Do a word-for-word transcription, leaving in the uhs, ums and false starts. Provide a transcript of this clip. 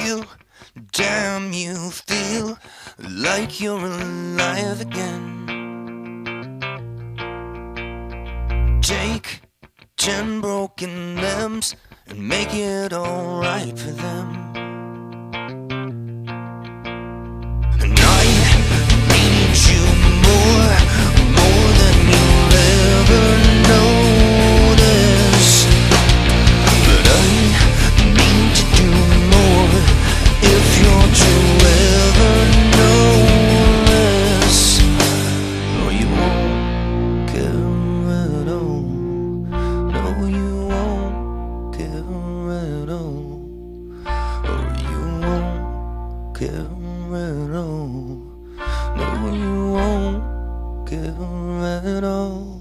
feel, damn you feel like you're alive again. Take ten broken limbs and make it alright for them. And I need you more, more than you'll ever notice. But I need to do more if you're to ever notice. Or you won't care at all. No, you won't care at all. Or you won't care at all. No, you won't care at all.